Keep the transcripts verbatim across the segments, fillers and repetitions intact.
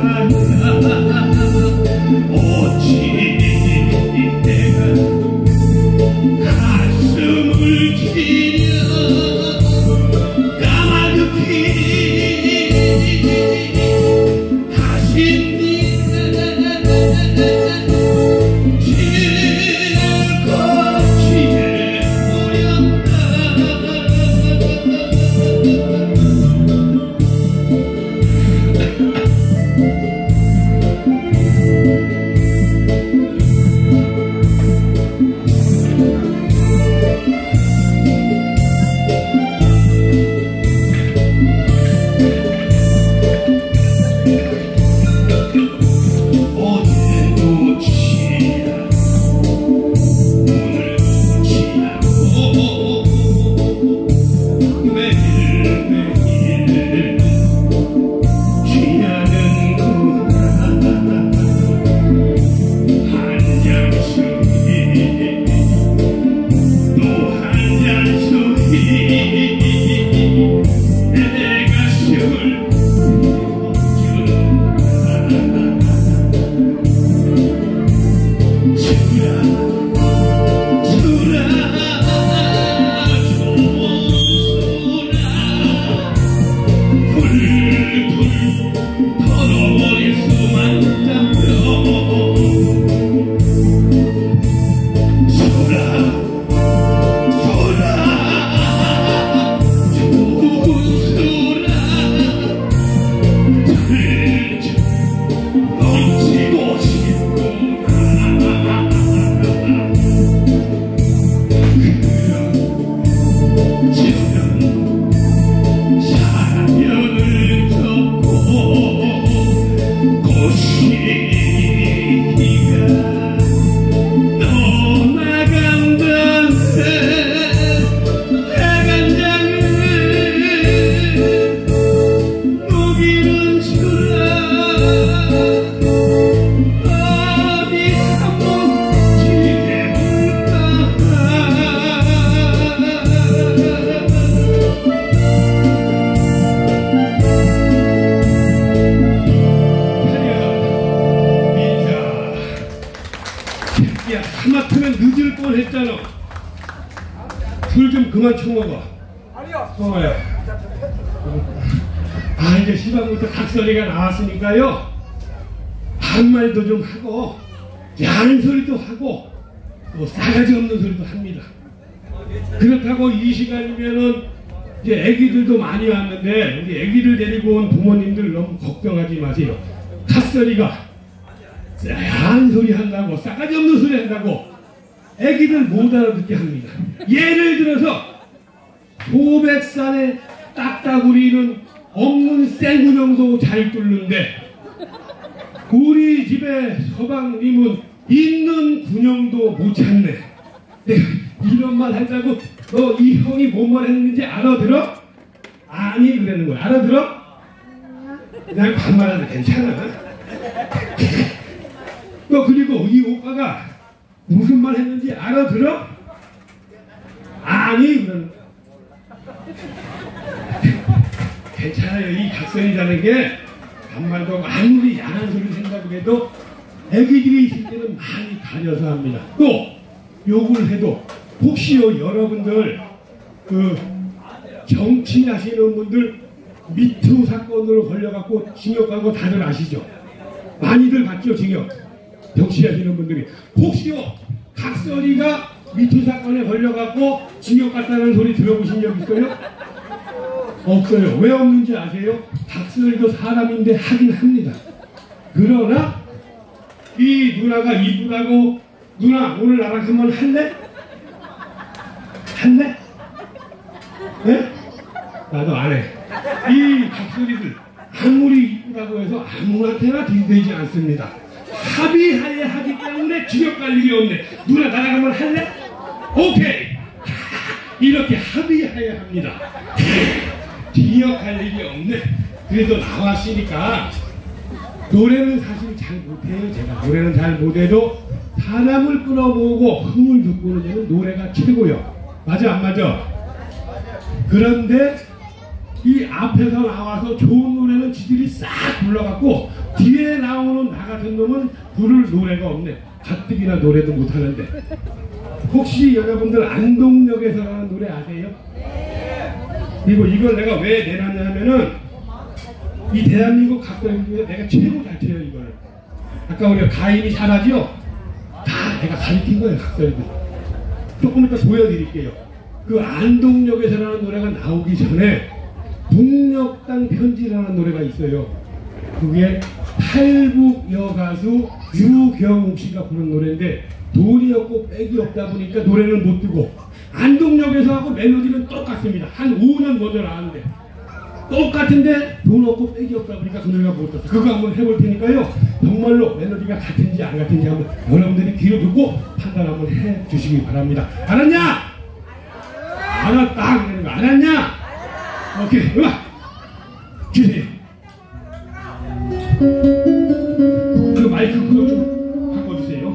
술 좀 그만 처먹어. 아니요. 먹어요. 아, 이제 시방부터 각설이가 나왔으니까요. 반말도 좀 하고, 야한 소리도 하고, 또 싸가지 없는 소리도 합니다. 그렇다고 이 시간이면은 이제 애기들도 많이 왔는데, 우리 애기를 데리고 온 부모님들 너무 걱정하지 마세요. 각설이가 야한 소리 한다고, 싸가지 없는 소리 한다고, 애기들 못 알아듣게 합니다. 예를 들어서 소백산의 딱따구리는 없는 생구녕도 잘 뚫는데 우리 집에 서방님은 있는 군형도 못 찾네. 내가 이런 말 한다고 너 이 형이 뭔 말 했는지 알아들어? 아니 그러는 거야. 알아들어? 그냥 반말해도 괜찮아. 너 그리고 이 오빠가 무슨 말 했는지 알아들어? 아니 그러는 거야. 괜찮아요. 이 각설이라는 게 반말도 하고 아무리 야한 소리를 한다고 해도 애기들이 있을 때는 많이 가려서 합니다. 또 욕을 해도 혹시요 여러분들 그 정치하시는 분들 미투 사건으로 걸려갖고 징역 간 거 다들 아시죠? 많이들 갔죠 징역. 정치하시는 분들이 혹시요 각설이가 미투 사건에 걸려갖고 징역 갔다는 소리 들어보신 적 있어요? 없어요. 왜 없는지 아세요? 각설이도 사람인데 하긴 합니다. 그러나 이 누나가 이쁘다고 누나 오늘 나랑 한번 할래? 할래? 네? 나도 안 해. 이 각설이들 아무리 이쁘다고 해서 아무한테나 들이대지 않습니다. 합의하에 하기 때문에 징역 갈 일이 없네. 누나 나랑 한번 할래? 오케이. 이렇게 합의하에 합니다. 징역 갈 일이 없네. 그래도 나왔으니까 노래는 사실 잘 못해요. 제가 노래는 잘 못해도 사람을 끌어모으고 흥을 돋구는 데는 노래가 최고요. 맞아 안 맞아? 그런데 이 앞에서 나와서 좋은 노래는 지들이 싹 불러갖고 뒤에 나오는 나 같은 놈은 부를 노래가 없네. 가뜩이나 노래도 못하는데. 혹시 여러분들 안동역에서라는 노래 아세요? 그리고 이걸 내가 왜 내놨냐 하면은 이 대한민국 각도에 중에 내가 최고 잘 쳐요 이거를. 아까 우리가 가인이 잘하죠? 다 내가 가르친 거예요 각도에들. 조금 이따 보여드릴게요. 그 안동역에서라는 노래가 나오기 전에 북녘땅 편지라는 노래가 있어요. 그게 탈북 여가수 유경욱 씨가 부른 노래인데 돈이 없고 백이 없다 보니까 노래는 못 뜨고 안동역에서 하고 멜로디는 똑같습니다. 한 오 년 먼저 나왔는데 똑같은데 돈 없고 백이 없다 보니까 그 노래가 못 떴어. 그거 한번 해볼 테니까요. 정말로 멜로디가 같은지 안 같은지 한번 여러분들이 귀로 듣고 판단 한번 해 주시기 바랍니다. 알았냐? 알았다 그러는 거 알았냐? 오케이 음악 주세요. 그 마이크 그거 좀 바꿔주세요.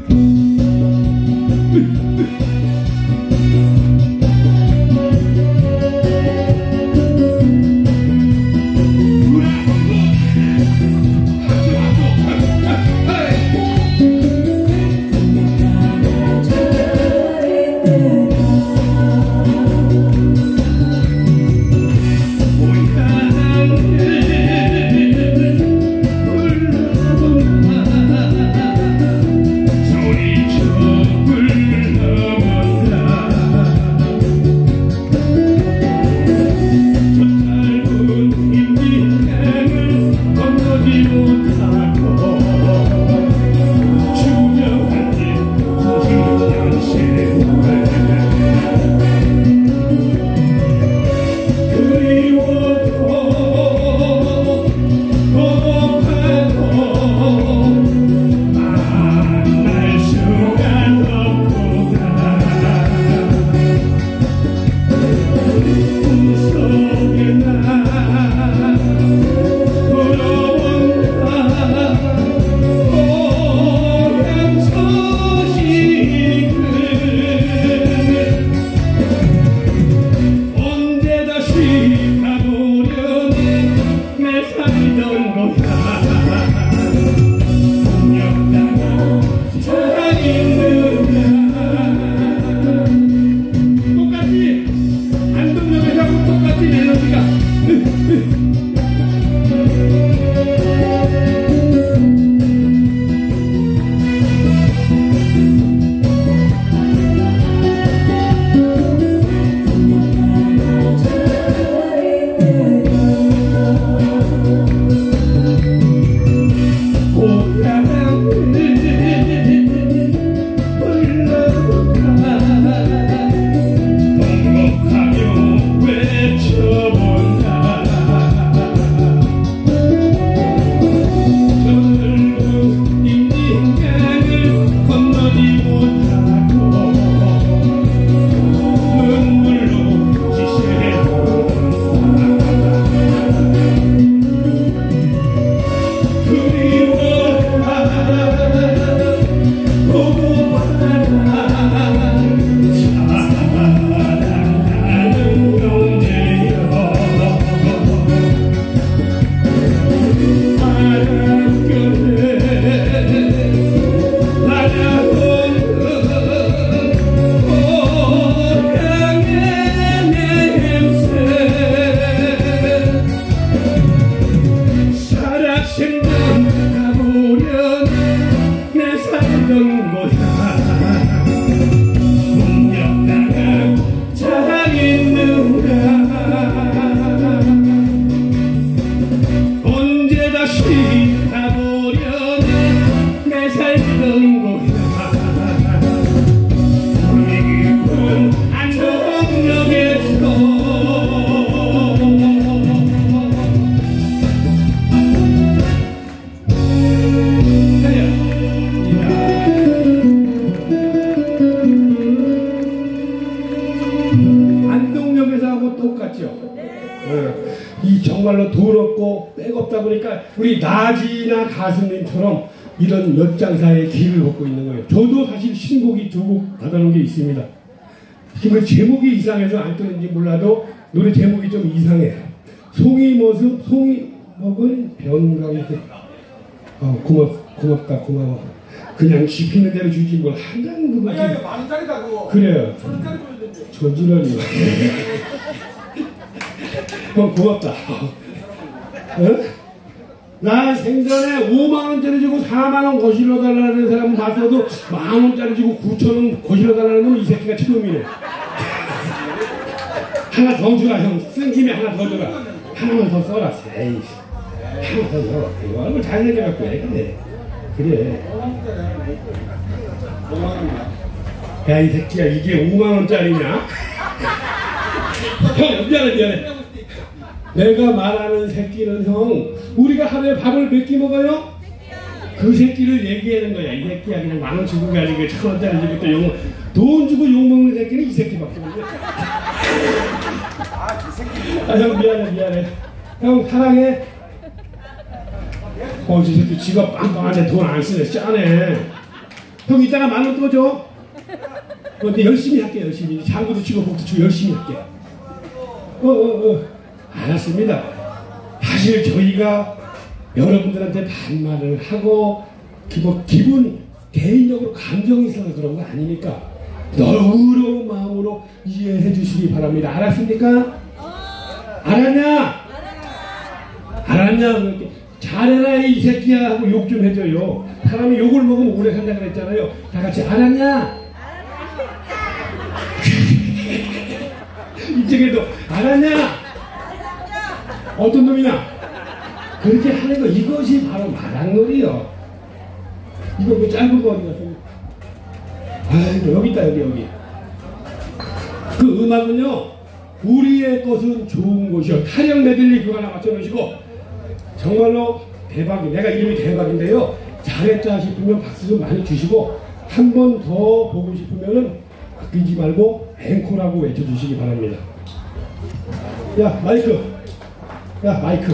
정말로 돈 없고 백 없다 보니까 우리 나지나 가수님처럼 이런 역장사의 길을 걷고 있는 거예요. 저도 사실 신곡이 두 곡 받아놓은 게 있습니다. 지금 제목이 이상해서 안 뜨는지 몰라도 노래 제목이 좀 이상해요. 송이 모습, 송이 먹은 변강이 어, 고맙, 고맙다, 고마워. 그냥 씹히는 대로 주지 뭘 한다는 거지. 아니, 아니, 만 원짜리다, 그거. 그래요. 천 원짜리 보면 된대. 저지랄이야. 형, 고맙다. 어? 나 생전에 오만 원짜리 주고 사만 원 거실러 달라는 사람 봤어도 만 원짜리 주고 구천 원 거실러 달라는 놈은 이 새끼가 처음이네. 하나 더 주라, 형. 쓴 김에 하나 더 주라. 하나만 더 써라. 에이씨. 하나 더 줘. 이거 얼굴 잘생겨갖고 해. 그래. 그래. 야, 이 새끼야, 이게 오만 원짜리냐? 형, 미안해, 미안해. 내가 말하는 새끼는 형, 우리가 하루에 밥을 몇 끼 먹어요? 그 새끼를 얘기하는 거야. 이 새끼야, 그냥 만 원 주고 가지고 천 원짜리 주고 또 욕, 돈 주고 욕 먹는 새끼는 이 새끼밖에 없네. 아, 형, 미안해, 미안해. 형, 사랑해. 어, 저 새끼 지갑 빵빵한데 돈 안 쓰네. 짜네. 형, 이따가 만 원 또 줘. 근데 열심히 할게, 열심히. 장구도 치고 복도 치고 열심히 할게. 어, 어, 어. 알았습니다. 사실 저희가 여러분들한테 반말을 하고 기본, 기분 개인적으로 감정이 있어서 그런 거 아니니까 너그러운 마음으로 이해해 주시기 바랍니다. 알았습니까? 알았냐? 알았냐? 이렇게 잘해라 이 새끼야 하고 욕 좀 해줘요. 사람이 욕을 먹으면 오래 산다 그랬잖아요. 다 같이 알았냐? 이쪽에도 알았냐? 어떤 놈이냐? 그렇게 하는 거, 이것이 바로 마당놀이요. 이거 그 짧은 거 어디 갔어? 아이고, 여기 있다, 여기, 여기. 그 음악은요, 우리의 것은 좋은 곳이요. 타령 메들리 그거 하나 맞춰놓으시고, 정말로 대박이, 내가 이름이 대박인데요. 잘했다 싶으면 박수 좀 많이 주시고, 한 번 더 보고 싶으면은 아끼지 말고 앵콜하고 외쳐주시기 바랍니다. 야, 마이크. 야, 마이크.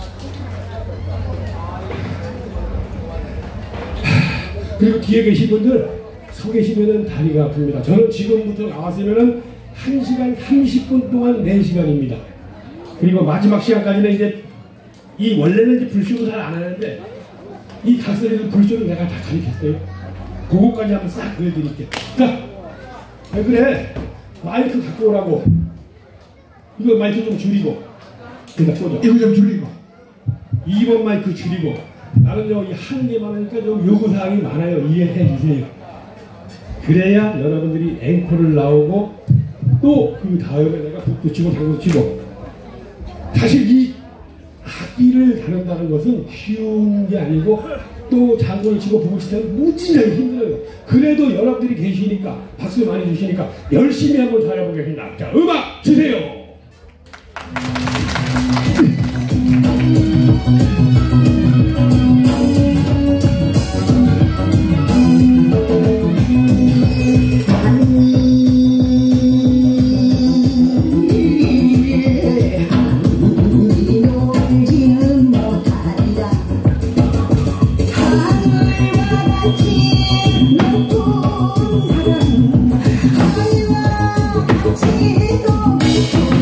하, 그리고 뒤에 계신 분들 서 계시면은 다리가 아픕니다. 저는 지금부터 나왔으면은 한 시간 삼십 분 동안 네 시간입니다. 그리고 마지막 시간까지는 이제 이 원래는 이제 불쇼도 잘 안 하는데 이 각설이들 불쇼는 내가 다 가르쳤어요. 그거까지 한번 싹 보여드릴게요. 자, 왜 그래? 마이크 갖고 오라고. 이거 마이크 좀 줄이고. 그러니까 꽂아. 이거 좀 줄이고. 이 번 마이크 줄이고. 나는요, 이 하는 게 많으니까 좀 요구사항이 많아요. 이해해 주세요. 그래야 여러분들이 앵콜을 나오고 또 그 다음에 내가 북도 치고 장구도 치고. 사실 이 악기를 다룬다는 것은 쉬운 게 아니고 또 장구를 치고 북을 치면 무지하게 힘들어요. 그래도 여러분들이 계시니까 박수 많이 주시니까 열심히 한번 잘해보겠습니다. 자, 음악 주세요. 지도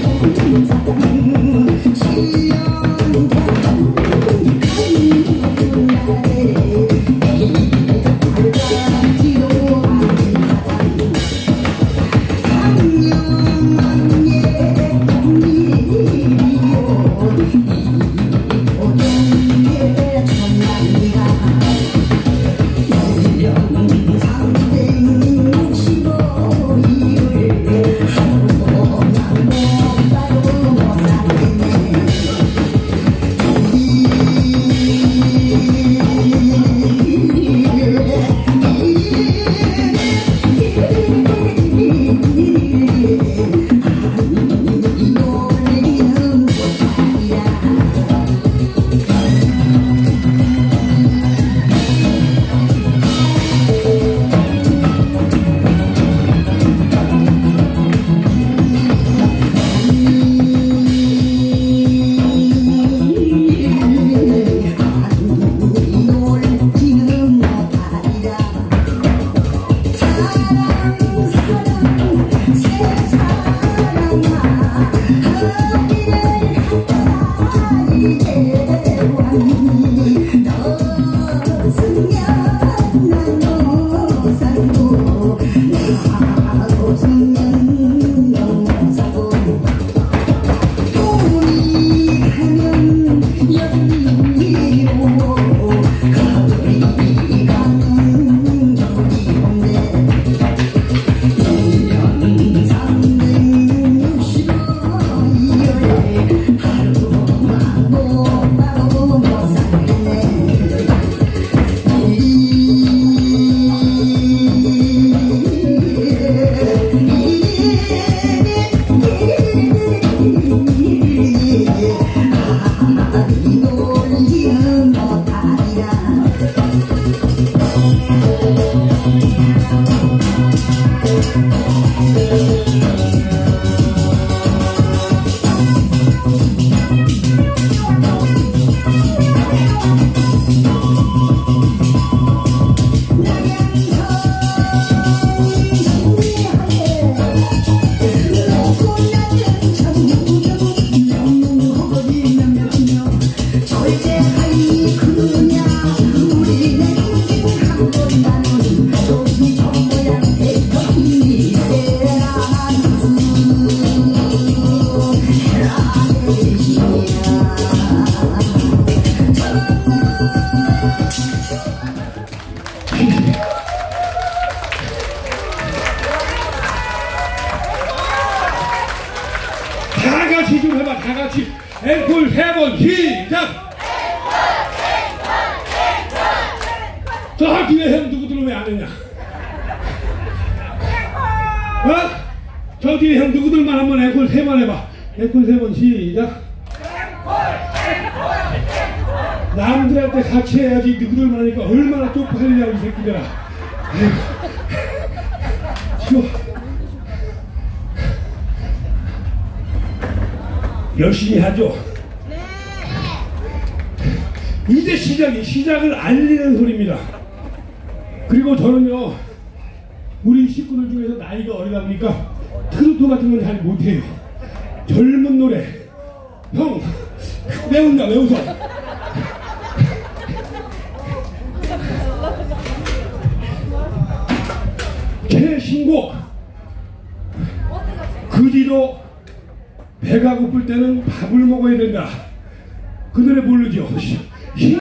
저 뒤에 형 누구들 왜 안 했냐? 어? 저 뒤에 형 누구들만 한번 앵콜 세 번 해봐. 앵콜 세 번 시작. 남들한테 같이 해야지 누구들만 하니까 얼마나 쪽팔리냐고 이 새끼들아. 쉬워. 열심히 하죠. 이제 시작이 시작을 알리는 소리입니다. 그리고 저는요 우리 식구들 중에서 나이가 어리다 보니까 트로트 같은 건 잘 못해요. 젊은 노래 형 외운다 왜 웃어? 최신곡 그 뒤로 배가 고플 때는 밥을 먹어야 된다. 그 노래 모르죠?